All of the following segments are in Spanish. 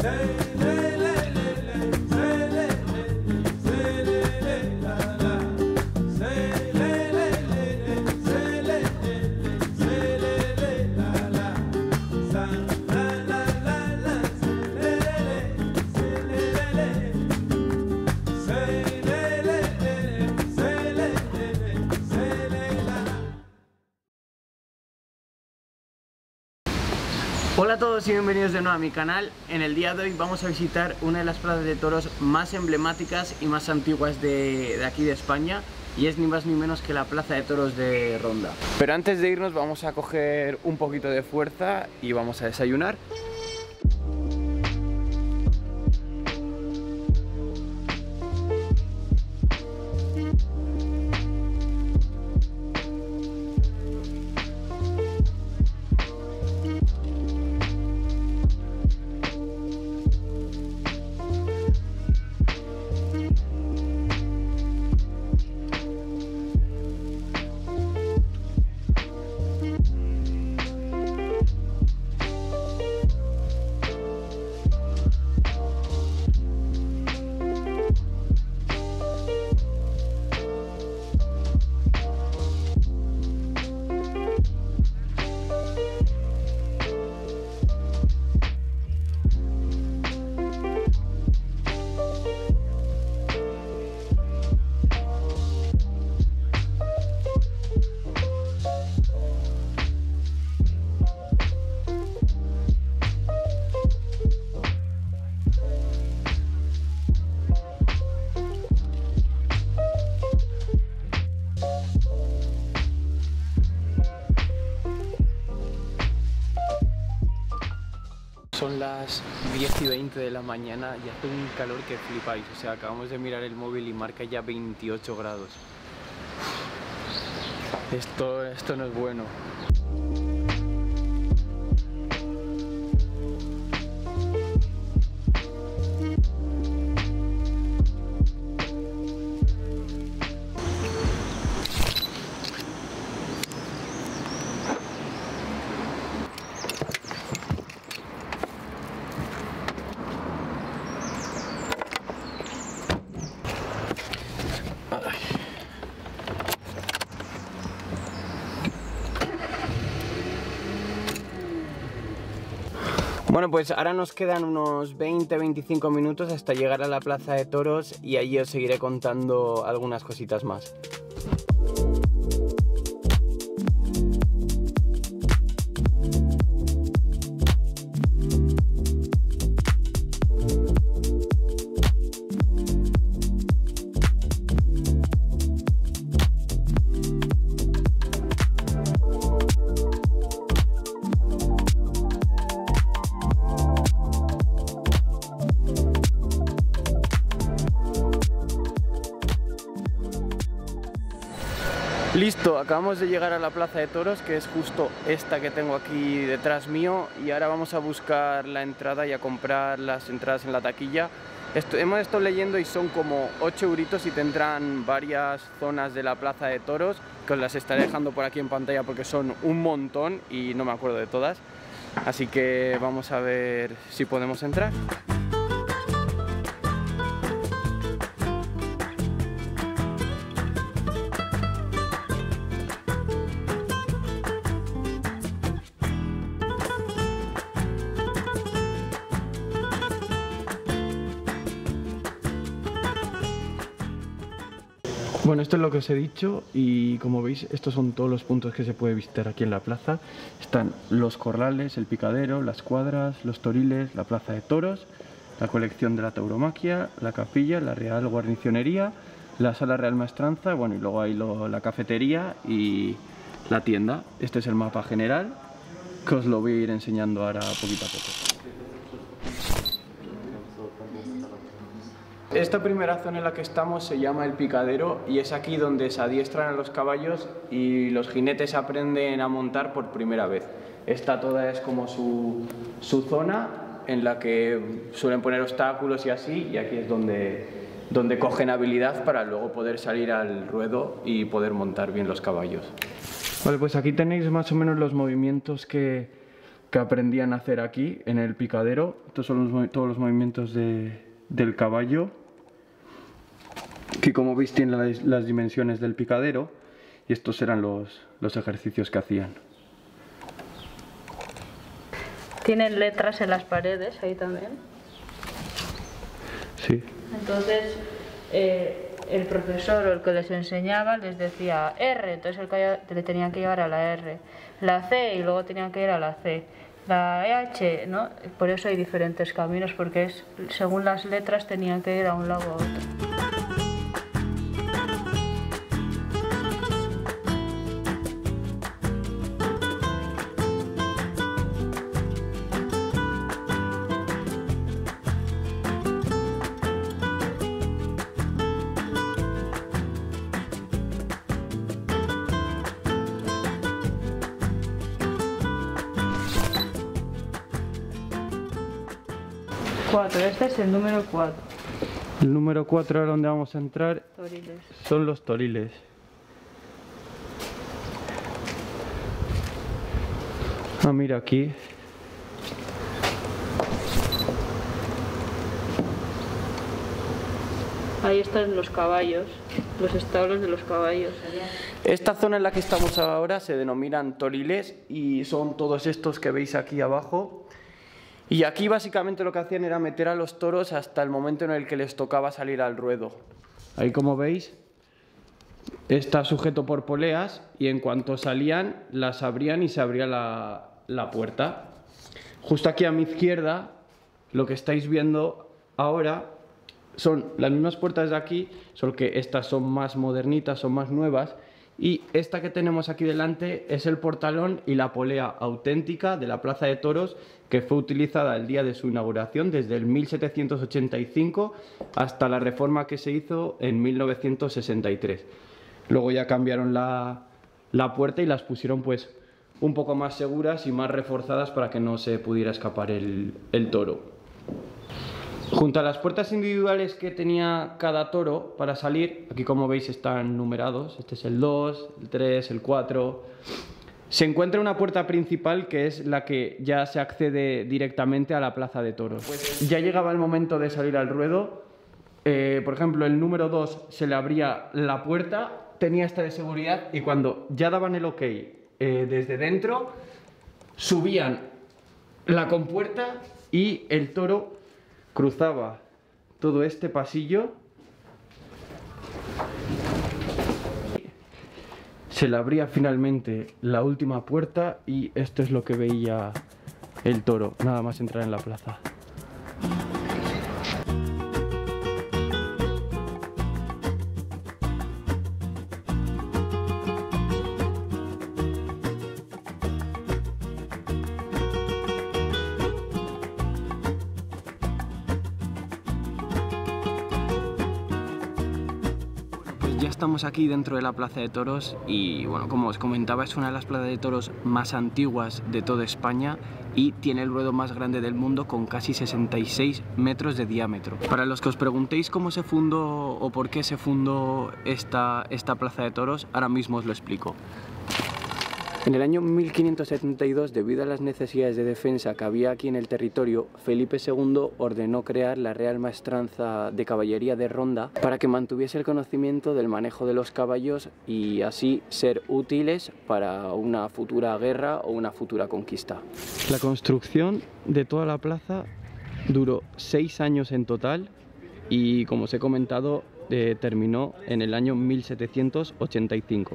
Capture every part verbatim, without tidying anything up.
Hola a todos y bienvenidos de nuevo a mi canal. En el día de hoy vamos a visitar una de las plazas de toros más emblemáticas y más antiguas de, de aquí de España, y es ni más ni menos que la Plaza de Toros de Ronda. Pero antes de irnos vamos a coger un poquito de fuerza y vamos a desayunar. Son las diez y veinte de la mañana y hace un calor que flipáis. O sea, acabamos de mirar el móvil y marca ya veintiocho grados. Esto, esto no es bueno. Bueno, pues ahora nos quedan unos veinte a veinticinco minutos hasta llegar a la Plaza de Toros y allí os seguiré contando algunas cositas más. Listo, acabamos de llegar a la Plaza de Toros, que es justo esta que tengo aquí detrás mío, y ahora vamos a buscar la entrada y a comprar las entradas en la taquilla. Esto, hemos estado leyendo y son como ocho euritos y tendrán varias zonas de la Plaza de Toros, que os las estaré dejando por aquí en pantalla porque son un montón y no me acuerdo de todas. Así que vamos a ver si podemos entrar. Bueno, esto es lo que os he dicho y como veis estos son todos los puntos que se puede visitar aquí en la plaza. Están los corrales, el picadero, las cuadras, los toriles, la plaza de toros, la colección de la tauromaquia, la capilla, la real guarnicionería, la sala real maestranza, bueno, y luego hay lo, la cafetería y la tienda. Este es el mapa general que os lo voy a ir enseñando ahora poquito a poco. Esta primera zona en la que estamos se llama el picadero y es aquí donde se adiestran a los caballos y los jinetes aprenden a montar por primera vez. Esta toda es como su, su zona en la que suelen poner obstáculos y así, y aquí es donde, donde cogen habilidad para luego poder salir al ruedo y poder montar bien los caballos. Vale, pues aquí tenéis más o menos los movimientos que, que aprendían a hacer aquí en el picadero. Estos son los, todos los movimientos de, del caballo, que como veis tienen las, las dimensiones del picadero, y estos eran los, los ejercicios que hacían. Tienen letras en las paredes ahí también. Sí. Entonces eh, el profesor o el que les enseñaba les decía R, entonces el que le tenían que llevar a la R, la C y luego tenían que ir a la C, la H, ¿no? Por eso hay diferentes caminos, porque es según las letras tenían que ir a un lado o a otro. cuatro, este es el número cuatro. El número cuatro, ahora donde vamos a entrar, Toriles. Son los toriles. Ah, mira aquí. Ahí están los caballos, los establos de los caballos. Esta zona en la que estamos ahora se denominan toriles y son todos estos que veis aquí abajo. Y aquí básicamente lo que hacían era meter a los toros hasta el momento en el que les tocaba salir al ruedo. Ahí, como veis, está sujeto por poleas y en cuanto salían las abrían y se abría la, la puerta. Justo aquí a mi izquierda, lo que estáis viendo ahora son las mismas puertas de aquí, solo que estas son más modernitas, son más nuevas. Y esta que tenemos aquí delante es el portalón y la polea auténtica de la Plaza de Toros, que fue utilizada el día de su inauguración desde el mil setecientos ochenta y cinco hasta la reforma que se hizo en mil novecientos sesenta y tres. Luego ya cambiaron la, la puerta y las pusieron pues un poco más seguras y más reforzadas para que no se pudiera escapar el, el toro. Junto a las puertas individuales que tenía cada toro para salir, aquí como veis están numerados, este es el dos, el tres, el cuatro... Se encuentra una puerta principal que es la que ya se accede directamente a la Plaza de Toros. Pues ya llegaba el momento de salir al ruedo. Eh, por ejemplo, el número dos se le abría la puerta, tenía esta de seguridad y cuando ya daban el ok eh, desde dentro, subían la compuerta y el toro cruzaba todo este pasillo. Se le abría finalmente la última puerta y esto es lo que veía el toro, nada más entrar en la plaza. Ya estamos aquí dentro de la Plaza de Toros y bueno, como os comentaba, es una de las plazas de toros más antiguas de toda España y tiene el ruedo más grande del mundo con casi sesenta y seis metros de diámetro. Para los que os preguntéis cómo se fundó o por qué se fundó esta, esta Plaza de Toros, ahora mismo os lo explico. En el año mil quinientos setenta y dos, debido a las necesidades de defensa que había aquí en el territorio, Felipe segundo ordenó crear la Real Maestranza de Caballería de Ronda para que mantuviese el conocimiento del manejo de los caballos y así ser útiles para una futura guerra o una futura conquista. La construcción de toda la plaza duró seis años en total y, como os he comentado, eh, terminó en el año mil setecientos ochenta y cinco.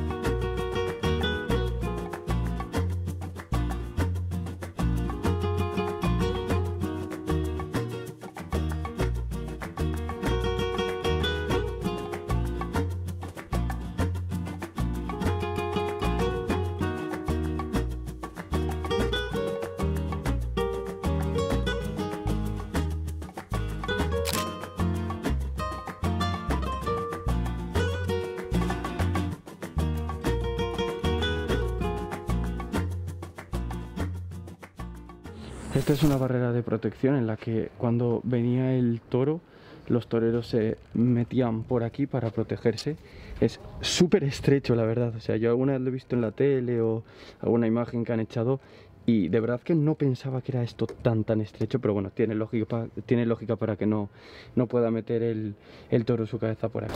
Esta es una barrera de protección en la que cuando venía el toro, los toreros se metían por aquí para protegerse. Es súper estrecho, la verdad. O sea, yo alguna vez lo he visto en la tele o alguna imagen que han echado Y de verdad que no pensaba que era esto tan tan estrecho, pero bueno, tiene lógica, tiene lógica para que no, no pueda meter el, el toro su cabeza por aquí.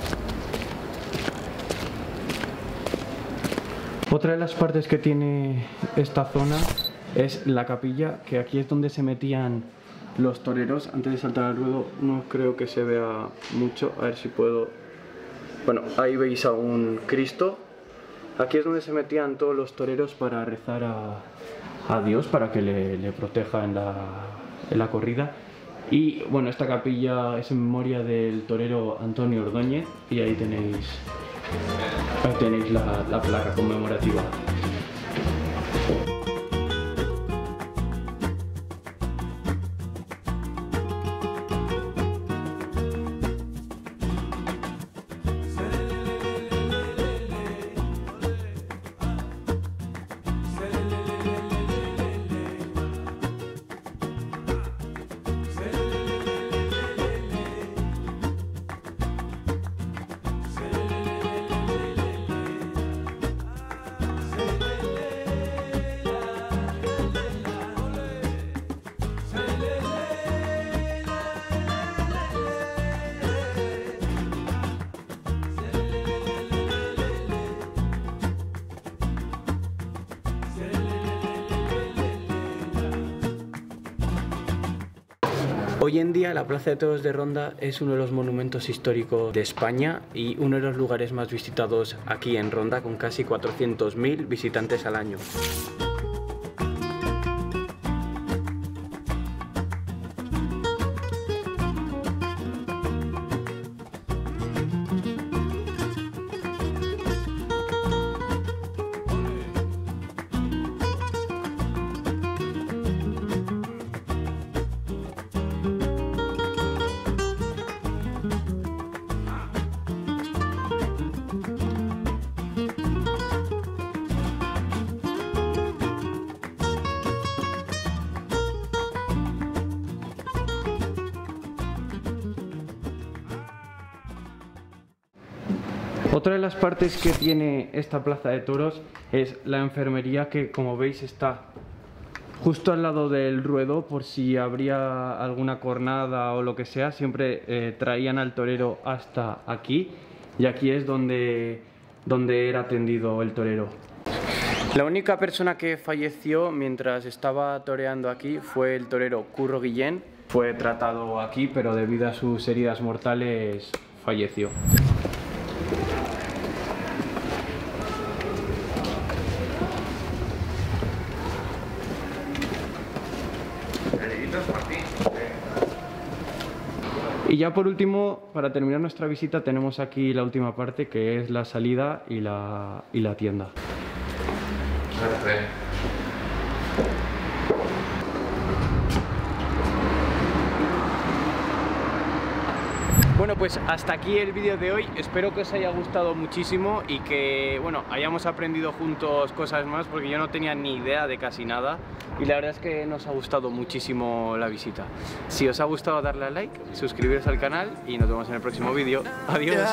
Otra de las partes que tiene esta zona es la capilla, que aquí es donde se metían los toreros antes de saltar al ruedo. No creo que se vea mucho, a ver si puedo... Bueno, ahí veis a un Cristo. Aquí es donde se metían todos los toreros para rezar a, a Dios, para que le, le proteja en la, en la corrida. Y bueno, esta capilla es en memoria del torero Antonio Ordóñez, y ahí tenéis, ahí tenéis la, la placa conmemorativa. Hoy en día la Plaza de Toros de Ronda es uno de los monumentos históricos de España y uno de los lugares más visitados aquí en Ronda, con casi cuatrocientos mil visitantes al año. Otra de las partes que tiene esta plaza de toros es la enfermería, que como veis está justo al lado del ruedo, por si habría alguna cornada o lo que sea. Siempre eh, traían al torero hasta aquí, y aquí es donde, donde era atendido el torero. La única persona que falleció mientras estaba toreando aquí fue el torero Curro Guillén. Fue tratado aquí, pero debido a sus heridas mortales falleció. Y ya por último, para terminar nuestra visita, tenemos aquí la última parte, que es la salida y la, y la tienda. Bueno, pues hasta aquí el vídeo de hoy. Espero que os haya gustado muchísimo y que, bueno, hayamos aprendido juntos cosas más, porque yo no tenía ni idea de casi nada y la verdad es que nos ha gustado muchísimo la visita. Si os ha gustado, darle a like, suscribiros al canal y nos vemos en el próximo vídeo. Adiós.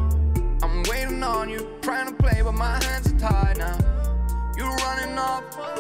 I'm waiting on you, trying to play, but my hands are tied now. You're running off.